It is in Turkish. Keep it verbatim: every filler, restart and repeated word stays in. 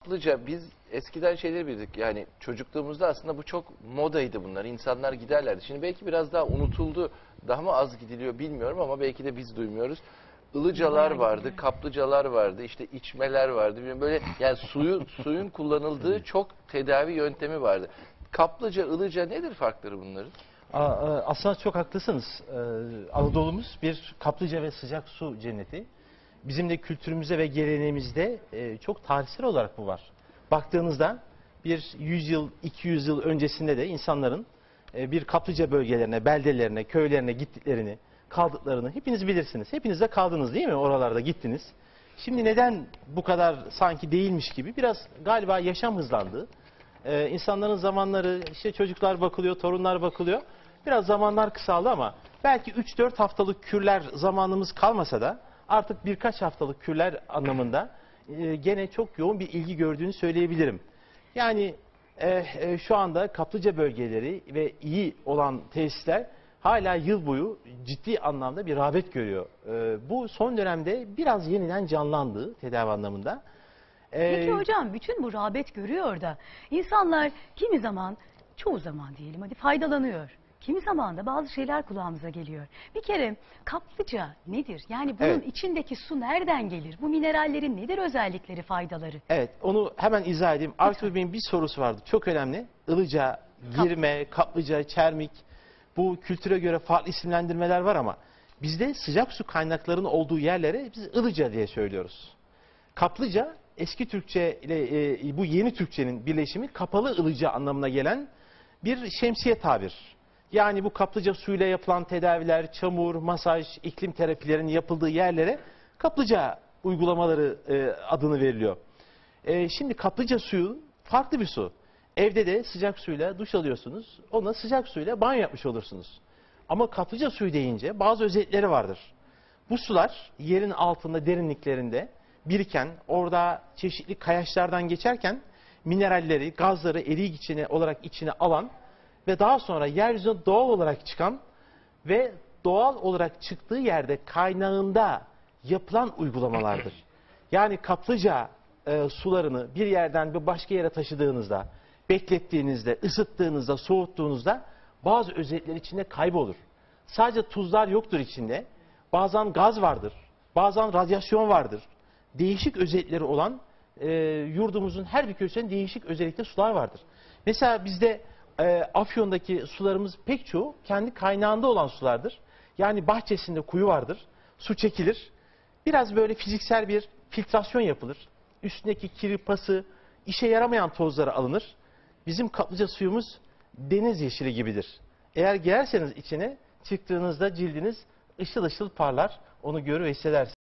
Kaplıca biz eskiden şeyleri bildik, yani çocukluğumuzda aslında bu çok modaydı bunlar. İnsanlar giderlerdi. Şimdi belki biraz daha unutuldu. Daha mı az gidiliyor bilmiyorum ama belki de biz duymuyoruz. Ilıcalar Bayağı vardı, gidiliyor. kaplıcalar vardı, işte içmeler vardı. Bilmiyorum, böyle yani suyu suyun kullanıldığı çok tedavi yöntemi vardı. Kaplıca, ılıca nedir farkları bunların? Aa, e, Aslında çok haklısınız. Ee, Anadolu'muz bir kaplıca ve sıcak su cenneti. Bizim de kültürümüzde ve geleneğimizde e, çok tarihsel olarak bu var. Baktığınızda bir yüz yıl, iki yüz yıl öncesinde de insanların e, bir kaplıca bölgelerine, beldelerine, köylerine gittiklerini, kaldıklarını hepiniz bilirsiniz. Hepiniz de kaldınız değil mi? Oralarda gittiniz. Şimdi neden bu kadar sanki değilmiş gibi biraz galiba yaşam hızlandı. Ee, insanların zamanları, işte çocuklar bakılıyor, torunlar bakılıyor. Biraz zamanlar kısaldı ama belki üç dört haftalık kürler zamanımız kalmasa da artık birkaç haftalık kürler anlamında e, gene çok yoğun bir ilgi gördüğünü söyleyebilirim. Yani e, e, şu anda kaplıca bölgeleri ve iyi olan tesisler hala yıl boyu ciddi anlamda bir rağbet görüyor. E, bu son dönemde biraz yeniden canlandı tedavi anlamında. Peki E, hocam, bütün bu rağbet görüyor da insanlar kimi zaman, çoğu zaman diyelim hadi, faydalanıyor. Kimi zaman da bazı şeyler kulağımıza geliyor. Bir kere kaplıca nedir? Yani bunun Evet. içindeki su nereden gelir? Bu minerallerin nedir özellikleri, faydaları? Evet, onu hemen izah edeyim. Artur Bey'in bir sorusu vardı, çok önemli. Ilıca, girme, kaplıca, çermik, bu kültüre göre farklı isimlendirmeler var ama bizde sıcak su kaynaklarının olduğu yerlere biz ılıca diye söylüyoruz. Kaplıca, eski Türkçe ile e, bu yeni Türkçenin birleşimi kapalı ılıca anlamına gelen bir şemsiye tabir. Yani bu kaplıca suyla yapılan tedaviler, çamur, masaj, iklim terapilerinin yapıldığı yerlere kaplıca uygulamaları e, adını veriliyor. E, şimdi kaplıca suyu farklı bir su. Evde de sıcak suyla duş alıyorsunuz. Ona sıcak suyla banyo yapmış olursunuz. Ama kaplıca suyu deyince bazı özellikleri vardır. Bu sular yerin altında, derinliklerinde biriken, orada çeşitli kayaçlardan geçerken mineralleri, gazları eriyik içine olarak içine alan ve daha sonra yeryüzüne doğal olarak çıkan ve doğal olarak çıktığı yerde kaynağında yapılan uygulamalardır. Yani kaplıca e, sularını bir yerden bir başka yere taşıdığınızda, beklettiğinizde, ısıttığınızda, soğuttuğunuzda bazı özellikler içinde kaybolur. Sadece tuzlar yoktur içinde. Bazen gaz vardır, bazen radyasyon vardır. Değişik özellikleri olan e, yurdumuzun her bir köşesinde değişik özellikte sular vardır. Mesela bizde e, Afyon'daki sularımız pek çoğu kendi kaynağında olan sulardır. Yani bahçesinde kuyu vardır, su çekilir. Biraz böyle fiziksel bir filtrasyon yapılır. Üstündeki kiri, pası, işe yaramayan tozları alınır. Bizim kaplıca suyumuz deniz yeşili gibidir. Eğer girerseniz içine, çıktığınızda cildiniz ışıl ışıl parlar. Onu görür ve hissedersiniz.